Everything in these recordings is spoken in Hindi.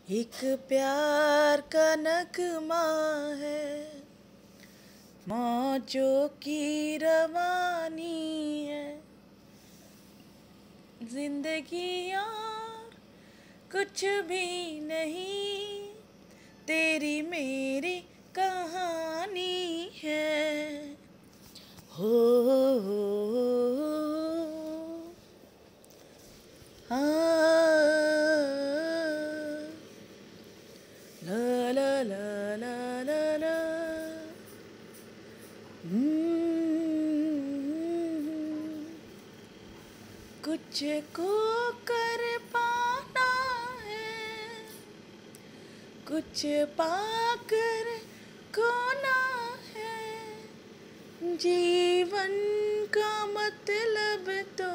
एक प्यार का नगमा है, मौजों की रवानी है। जिंदगी यार कुछ भी नहीं, तेरी मेरी कहानी है। हो ला ला ला ला ला ला। कुछ को कर पाना है, कुछ पाकर खोना है। जीवन का मतलब तो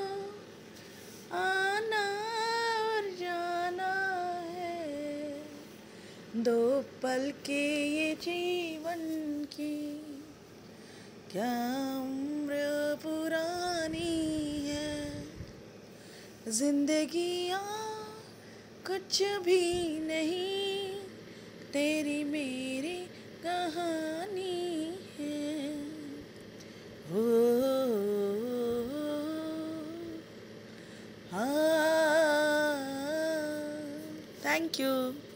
आना और जाना है। दो पल के ये जीवन की क्या उम्र पुरानी है। जिंदगियाँ कुछ भी नहीं, तेरी मेरी कहानी है। हो हाँ, थैंक यू।